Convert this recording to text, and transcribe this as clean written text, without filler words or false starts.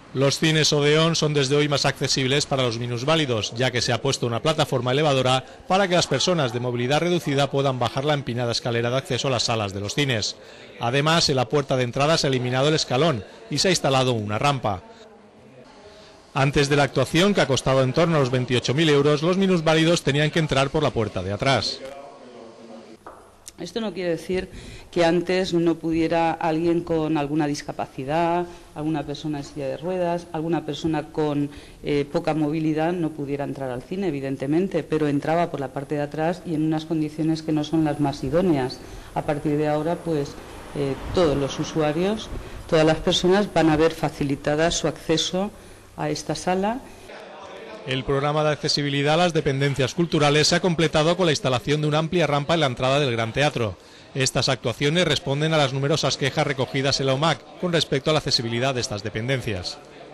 Los cines Odeón son desde hoy más accesibles para los minusválidos, ya que se ha puesto una plataforma elevadora para que las personas de movilidad reducida puedan bajar la empinada escalera de acceso a las salas de los cines. Además, en la puerta de entrada se ha eliminado el escalón y se ha instalado una rampa. Antes de la actuación, que ha costado en torno a los 28.000 euros, los minusválidos tenían que entrar por la puerta de atrás. Esto no quiere decir que antes no pudiera alguien con alguna discapacidad, alguna persona en silla de ruedas, alguna persona con poca movilidad no pudiera entrar al cine, evidentemente, pero entraba por la parte de atrás y en unas condiciones que no son las más idóneas. A partir de ahora, pues todos los usuarios, todas las personas van a ver facilitada su acceso a esta sala. El programa de accesibilidad a las dependencias culturales se ha completado con la instalación de una amplia rampa en la entrada del Gran Teatro. Estas actuaciones responden a las numerosas quejas recogidas en la OMAC con respecto a la accesibilidad de estas dependencias.